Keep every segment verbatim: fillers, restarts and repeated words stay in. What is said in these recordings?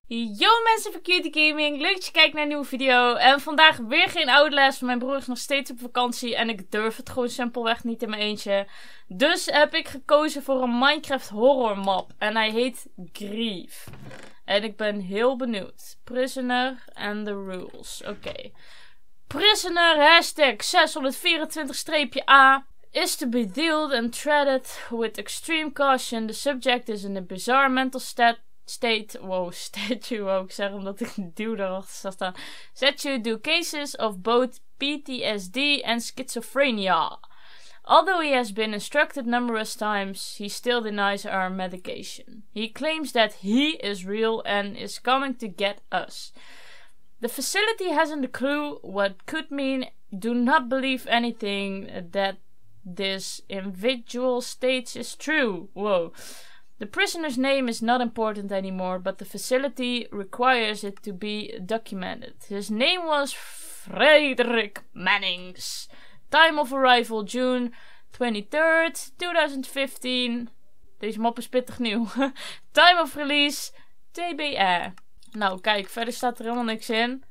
Yo mensen van Cutie Gaming, leuk dat je kijkt naar een nieuwe video. En vandaag weer geen Outlast, mijn broer is nog steeds op vakantie en ik durf het gewoon simpelweg niet in mijn eentje. Dus heb ik gekozen voor een Minecraft horror map en hij heet Grief. En ik ben heel benieuwd. Prisoner and the rules, oké. Okay. Prisoner hashtag zeshonderdvierentwintig A is to be dealt and treated with extreme caution. The subject is in a bizarre mental state. State, wow, statue wou ik zeggen, omdat ik een duw daarachter zou staan. Statue do cases of both P T S D and schizophrenia. Although he has been instructed numerous times, he still denies our medication. He claims that he is real and is coming to get us. The facility hasn't a clue what could mean. Do not believe anything that this individual states is true. Whoa. The prisoner's name is not important anymore, but the facility requires it to be documented. His name was Frederick Mannings. Time of arrival June twenty-third, twenty fifteen. Deze map is pittig nieuw. Time of release T B A. Nou kijk, verder staat er helemaal niks in.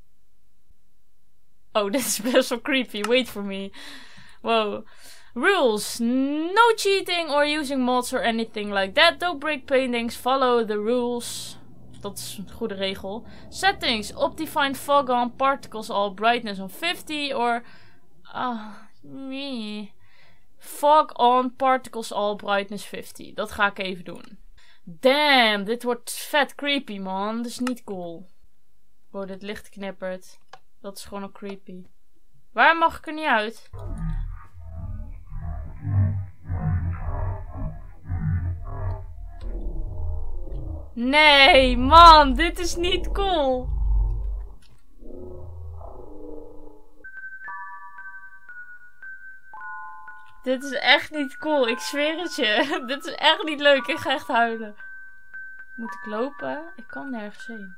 Oh, dit is best wel creepy. Wait for me. Wow. Rules. No cheating or using mods or anything like that. Don't break paintings. Follow the rules. Dat is een goede regel. Settings. Optifine fog on. Particles all. Brightness on fifty. Or... Ah, nee. Fog on. Particles all. Brightness fifty. Dat ga ik even doen. Damn. Dit wordt vet creepy, man. Dat is niet cool. Wow, dit licht knippert. Dat is gewoon al creepy. Waar mag ik er niet uit? Nee, man, dit is niet cool. Dit is echt niet cool, ik zweer het je. Dit is echt niet leuk, ik ga echt huilen. Moet ik lopen? Ik kan nergens heen.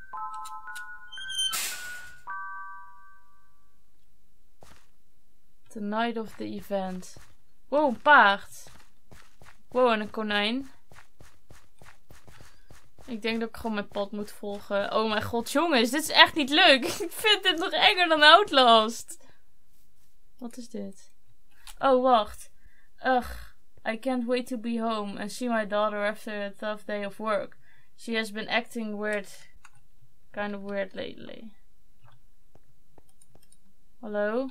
The night of the event. Wow, een paard. Wow, en een konijn. Ik denk dat ik gewoon mijn pad moet volgen. Oh mijn god, jongens, dit is echt niet leuk. Ik vind dit nog enger dan Outlast. Wat is dit? Oh, wacht. Ugh, I can't wait to be home and see my daughter after a tough day of work. She has been acting weird. Kind of weird lately. Hallo?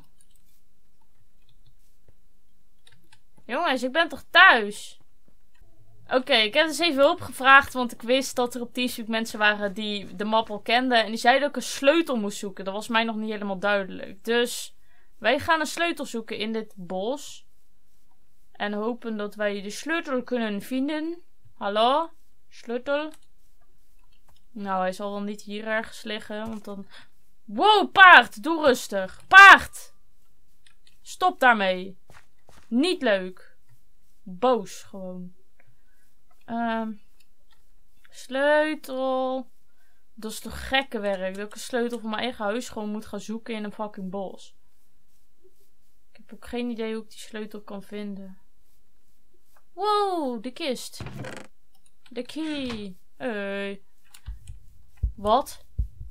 Jongens, ik ben toch thuis? Oké, okay, ik heb dus even hulp gevraagd, want ik wist dat er op Teamspeak mensen waren die de map al kenden. En die zeiden dat ik een sleutel moest zoeken. Dat was mij nog niet helemaal duidelijk. Dus wij gaan een sleutel zoeken in dit bos. En hopen dat wij de sleutel kunnen vinden. Hallo? Sleutel? Nou, hij zal wel niet hier ergens liggen, want dan... Wow, paard! Doe rustig. Paard! Stop daarmee. Niet leuk. Boos gewoon. Um, sleutel. Dat is toch gekke werk. Dat ik een sleutel voor mijn eigen huis gewoon moet gaan zoeken in een fucking bos. Ik heb ook geen idee hoe ik die sleutel kan vinden. Wow, de kist. De key. Hey. Wat?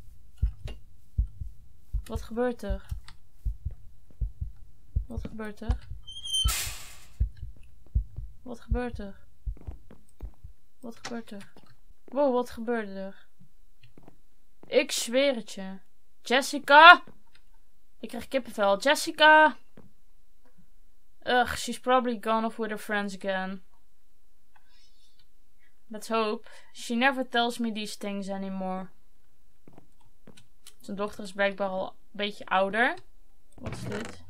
Wat gebeurt er? Wat gebeurt er? Wat gebeurt er? Wat gebeurt er? Wow, wat gebeurde er? Ik zweer het je. Jessica! Ik krijg kippenvel. Jessica! Ugh, she's probably gone off with her friends again. Let's hope. She never tells me these things anymore. Zijn dochter is blijkbaar al een beetje ouder. Wat is dit?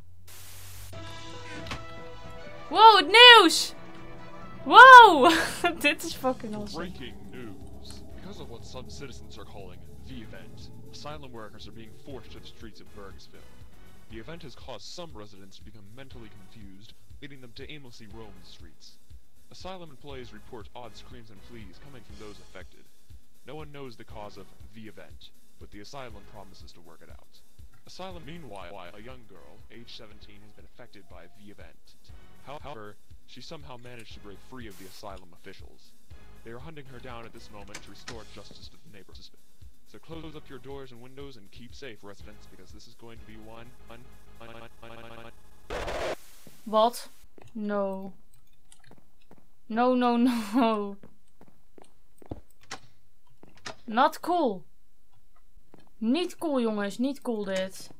Wow, het nieuws! Whoa! Dit is fucking awesome. Breaking news. Because of what some citizens are calling the event, asylum workers are being forced to the streets of Burgsville. The event has caused some residents to become mentally confused, leading them to aimlessly roam the streets. Asylum employees report odd screams and pleas coming from those affected. No one knows the cause of the event, but the asylum promises to work it out. Asylum, meanwhile, a young girl, age seventeen, has been affected by the event. However, she somehow managed to break free of the asylum officials. They are hunting her down at this moment to restore justice to the neighbors. So close up your doors and windows and keep safe, residents, because this is going to be one... one, one, one, one, one, one. Wat? No. No, no, no. Not cool. Niet cool, jongens. Niet cool, dit.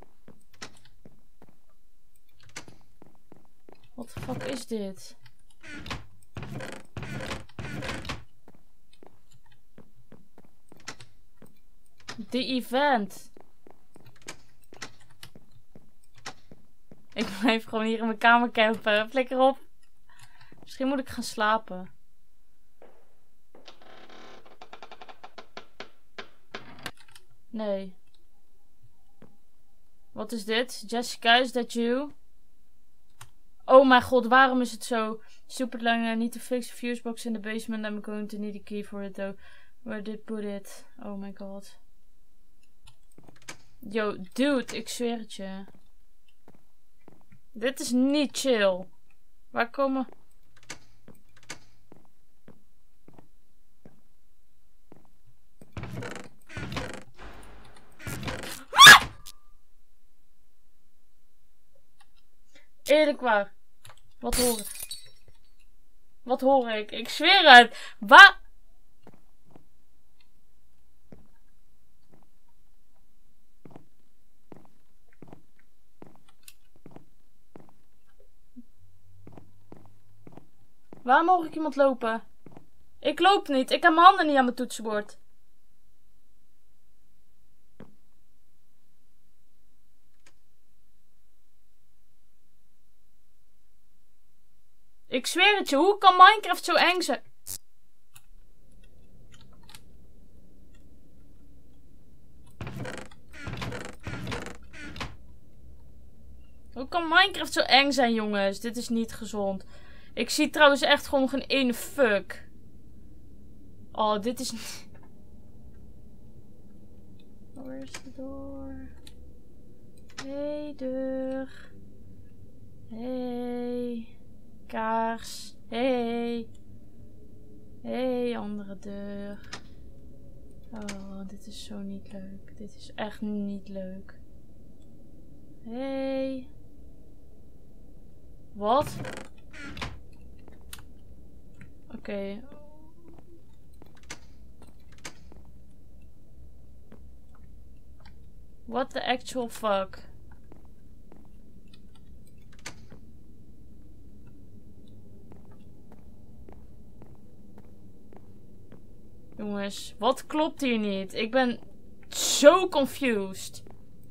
Wat de fuck is dit? The event. Ik blijf gewoon hier in mijn kamer campen. Flikker op. Misschien moet ik gaan slapen. Nee. Wat is dit? Jessica, is that you? Oh mijn god, waarom is het zo? Stupid line, I need to fix the fuse box in the basement. I'm going to need a key for it though. Where did I put it? Oh my god. Yo, dude, ik zweer het je. Dit is niet chill. Waar komen... Eerlijk waar. Wat hoor ik? Wat hoor ik? Ik zweer het. Waar? Waar mag ik iemand lopen? Ik loop niet. Ik heb mijn handen niet aan mijn toetsenbord. Ik zweer het je, hoe kan Minecraft zo eng zijn? Hoe kan Minecraft zo eng zijn, jongens? Dit is niet gezond. Ik zie trouwens echt gewoon geen ene fuck. Oh, dit is niet... Waar is de deur? Hey, deur. Hey. Kaars. Hey. Hey, andere deur. Oh, dit is zo niet leuk. Dit is echt niet leuk. Hey. Wat? Oké. Okay. What the actual fuck? Jongens, wat klopt hier niet? Ik ben zo confused.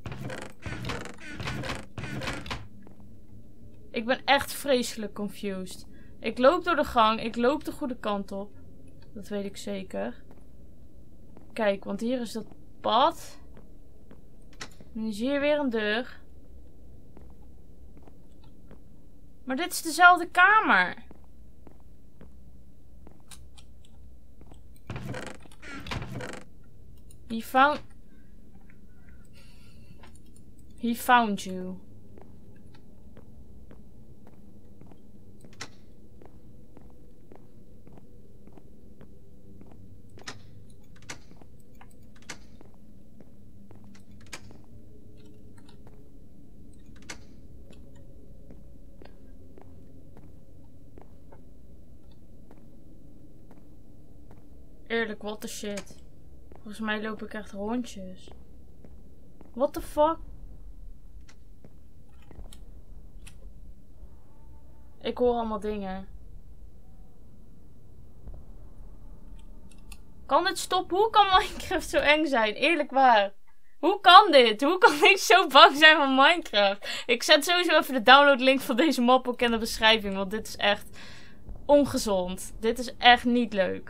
Ik ben echt vreselijk confused. Ik loop door de gang. Ik loop de goede kant op. Dat weet ik zeker. Kijk, want hier is dat pad. En dan zie je weer een deur. Maar dit is dezelfde kamer. He found... He found you. Eerlijk, what the shit. Volgens mij loop ik echt rondjes. What the fuck? Ik hoor allemaal dingen. Kan dit stoppen? Hoe kan Minecraft zo eng zijn? Eerlijk waar. Hoe kan dit? Hoe kan ik zo bang zijn van Minecraft? Ik zet sowieso even de downloadlink van deze map ook in de beschrijving. Want dit is echt ongezond. Dit is echt niet leuk.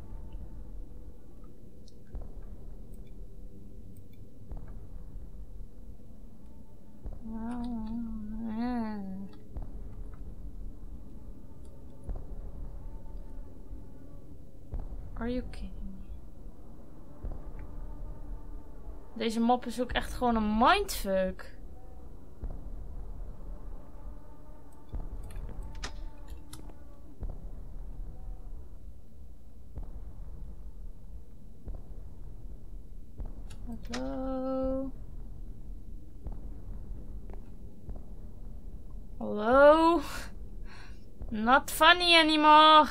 Are you kidding me? Deze map is ook echt gewoon een mindfuck. Hallo? Hallo? Not funny anymore.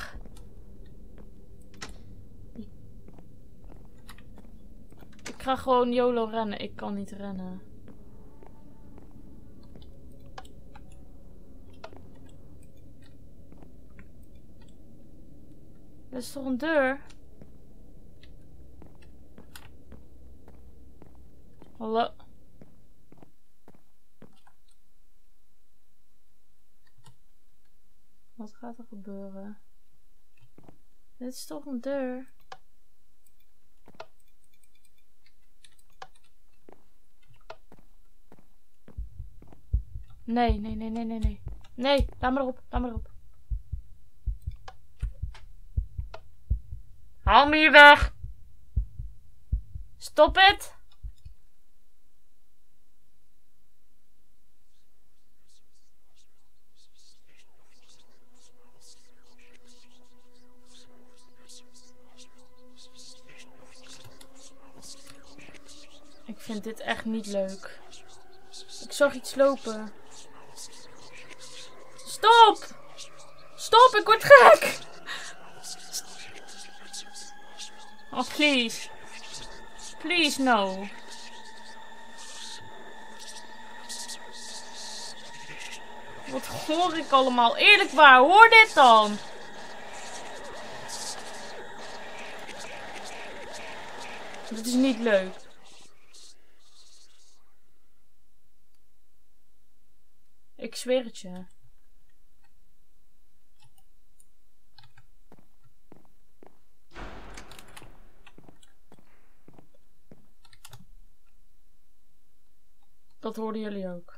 Ik ga gewoon YOLO rennen. Ik kan niet rennen. Er is toch een deur? Hallo? Wat gaat er gebeuren? Dit is toch een deur? Nee, nee, nee, nee, nee, nee. Nee, laat maar erop, laat maar erop. Haal me hier weg! Stop het! Ik vind dit echt niet leuk. Ik zag iets lopen. Stop! Stop, ik word gek! Oh, please. Please, no. Wat hoor ik allemaal? Eerlijk waar, hoor dit dan! Dit is niet leuk. Ik zweer het je. Dat hoorden jullie ook.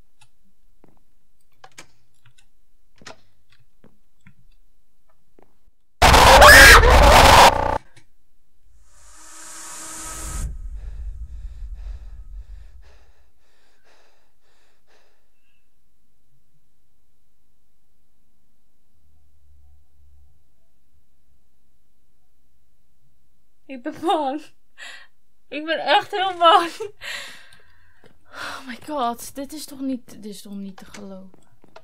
Ik ben bang. Ik ben echt heel bang. Oh my god, dit is toch niet, dit is toch niet te geloven.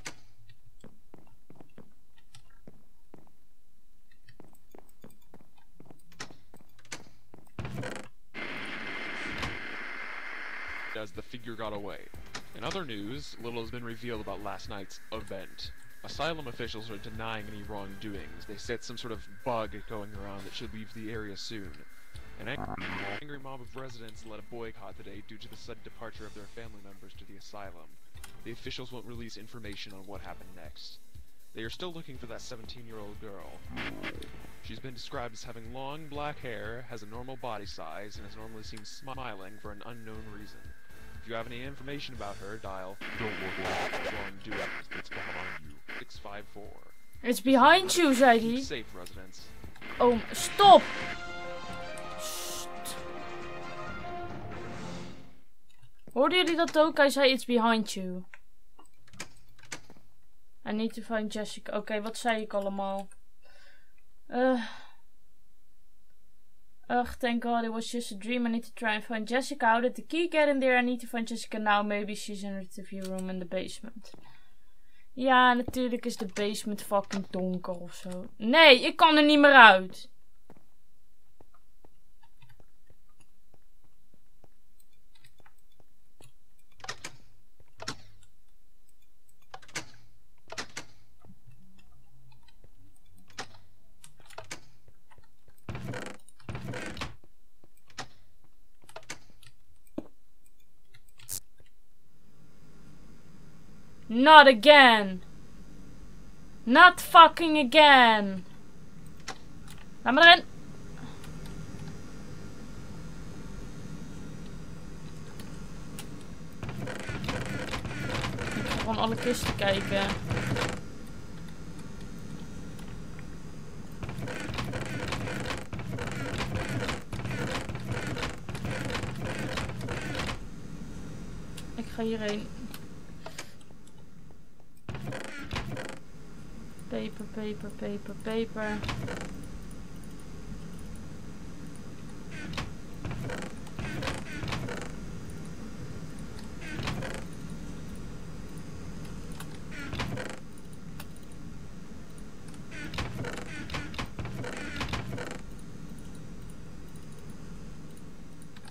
As the figure got away. In other news, little has been revealed about last night's event. Asylum officials are denying any wrongdoings. They said some sort of bug going around that should leave the area soon. An angry mob of residents led a boycott today due to the sudden departure of their family members to the asylum. The officials won't release information on what happened next. They are still looking for that seventeen-year-old girl. She's been described as having long black hair, has a normal body size, and has normally seen smiling for an unknown reason. If you have any information about her, dial Don't Look Wrongdoing. It's behind you. six five four. It's behind you, zei hij. Safe residents. Oh, stop! Hoorden jullie dat ook? Hij zei it's behind you. I need to find Jessica. Oké, okay, wat zei ik allemaal? Uh. Ugh, thank God it was just a dream. I need to try and find Jessica. How did the key get in there? I need to find Jessica now. Maybe she's in the interview room in the basement. Ja, natuurlijk is de basement fucking donker of zo. Nee, ik kan er niet meer uit. Not again. Not fucking again. Laat maar erin. Ik ga gewoon alle kisten kijken. Ik ga hierheen. Paper, paper, paper, paper.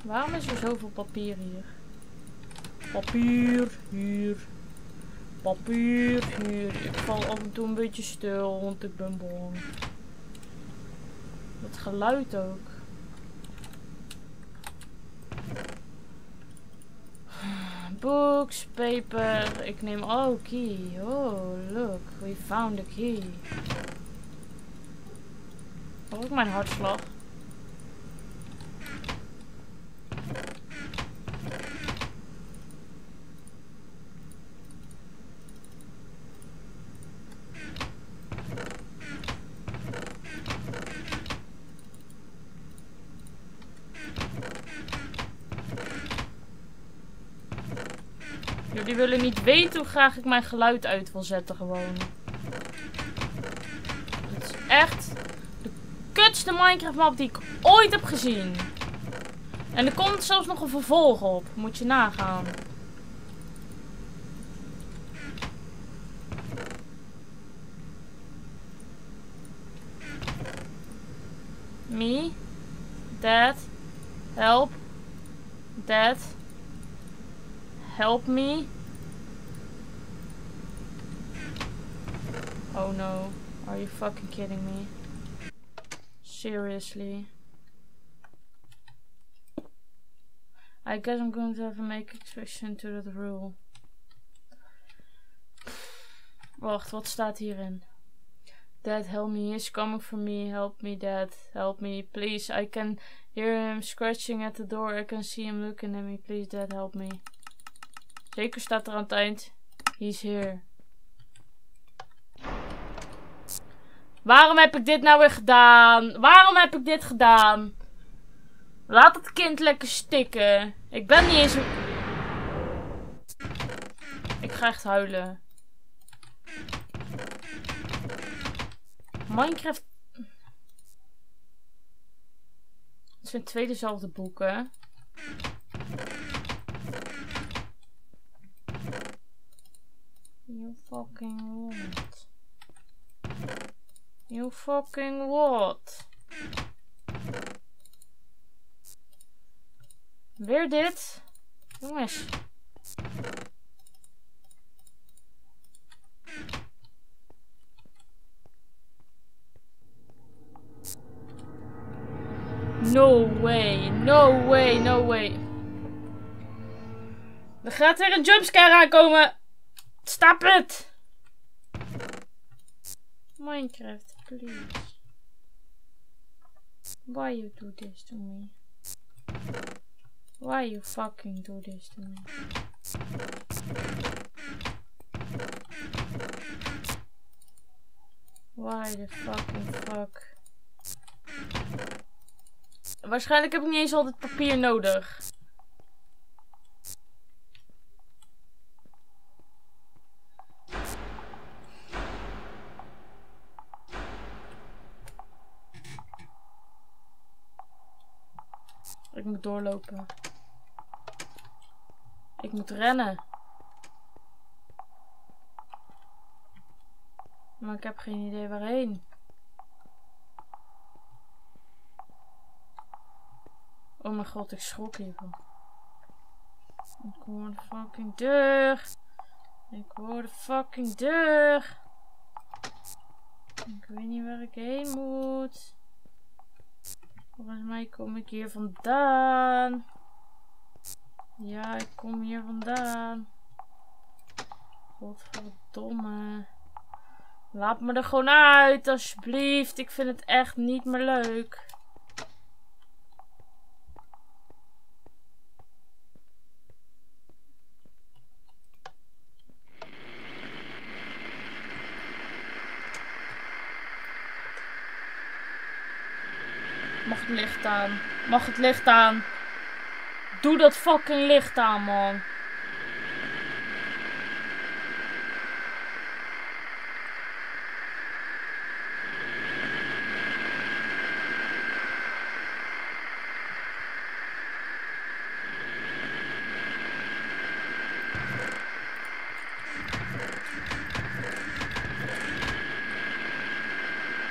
Waarom is er zoveel papier hier? Papier, hier. Papier, hier. Ik val af en toe een beetje stil, want ik ben bang. Dat geluid ook. Books, paper. Ik neem... Oh, key. Oh, look. We found a key. Hoor ik mijn hartslag? Jullie willen niet weten hoe graag ik mijn geluid uit wil zetten gewoon. Het is echt de kutste Minecraft map die ik ooit heb gezien. En er komt zelfs nog een vervolg op. Moet je nagaan. Me. Dad. Help. Dad. Help me. Oh no. Are you fucking kidding me? Seriously. I guess I'm going to have to make exception to that rule. Wacht, wat staat hierin? Dad, help me. He is coming for me. Help me, Dad. Help me, please. I can hear him scratching at the door. I can see him looking at me. Please, Dad, help me. Zeker staat er aan het eind. He's here. Waarom heb ik dit nou weer gedaan? Waarom heb ik dit gedaan? Laat het kind lekker stikken. Ik ben niet eens... Ik ga echt huilen. Minecraft... Het zijn twee dezelfde boeken. You fucking what? You fucking what? Weer dit? Jongens. No way, no way, no way. Er gaat weer een jumpscare aankomen. Stop it! Minecraft, please. Why you do this to me? Why you fucking do this to me? Why the fucking fuck? Waarschijnlijk heb ik niet eens al dit papier nodig. Ik moet doorlopen. Ik moet rennen. Maar ik heb geen idee waarheen. Oh mijn god, ik schrok hiervan. Ik hoor de fucking deur. Ik hoor de fucking deur. Ik weet niet waar ik heen moet. Volgens mij kom ik hier vandaan. Ja, ik kom hier vandaan. Godverdomme. Laat me er gewoon uit, alsjeblieft. Ik vind het echt niet meer leuk. Mag het licht aan? Mag het licht aan? Doe dat fucking licht aan, man.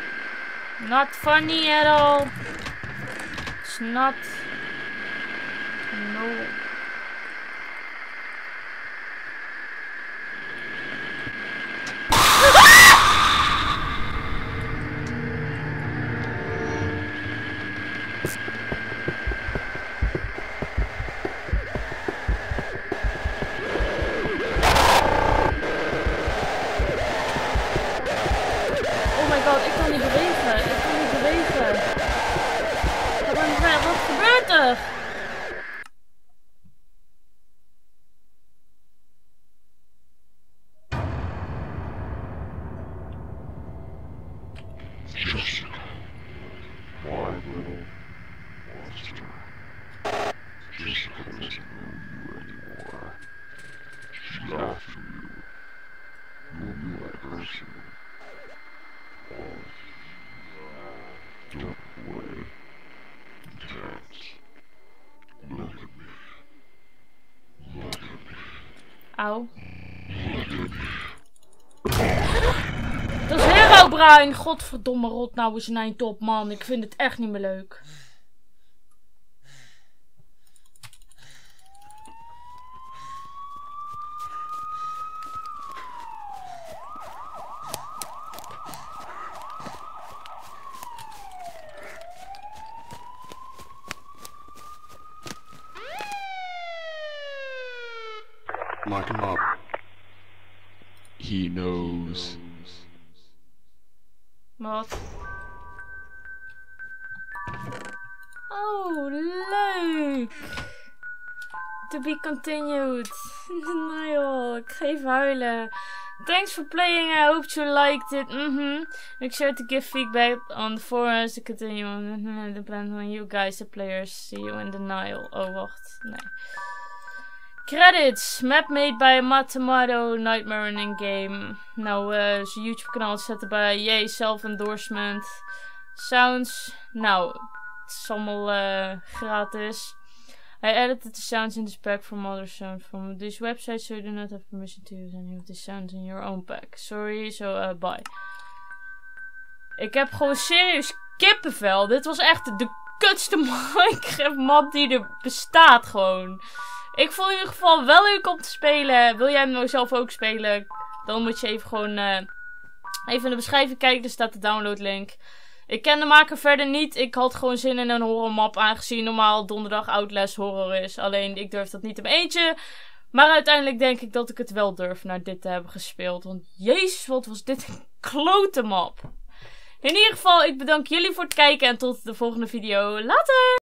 Not funny at all. It's not. No. Oh my god, ik kan niet bewegen. Ik kan niet bewegen. Wat, wat gebeurt er? Jessica, my little monster. Jessica doesn't know you anymore. She's after you. You'll be like her soon. Don't worry. Can't. Look at me. Look at me. Auw. Look at me. Dat is Herobrine. Godverdomme, rot nou eens een eind op, man. Ik vind het echt niet meer leuk. Lock him up. He knows. Wat? Oh, leuk! To be continued. Denial. Ik ga even huilen. Thanks for playing. I hope you liked it. Mm-hmm. Make sure to give feedback on the forums to continue on the plan on you guys, the players. See you in denial. Oh, wacht. Nee. Credits. Map made by Matamato Nightmare in game. Nou, uh, zijn YouTube kanaal zetten bij Yay, self-endorsement. Sounds. Nou, het is allemaal uh, gratis. I edited the sounds in this pack from other sound from this website, so you do not have permission to use any of the sounds in your own pack. Sorry, so uh, bye. Ik heb gewoon serieus kippenvel. Dit was echt de kutste Minecraft map die er bestaat gewoon. Ik vond het in ieder geval wel leuk om te spelen. Wil jij hem nou zelf ook spelen? Dan moet je even gewoon uh, even in de beschrijving kijken. Er staat de downloadlink. Ik ken de maker verder niet. Ik had gewoon zin in een horrormap, aangezien normaal donderdag Outlast horror is. Alleen ik durf dat niet in mijn eentje. Maar uiteindelijk denk ik dat ik het wel durf naar dit te hebben gespeeld. Want jezus, wat was dit een klote map. In ieder geval, ik bedank jullie voor het kijken en tot de volgende video. Later!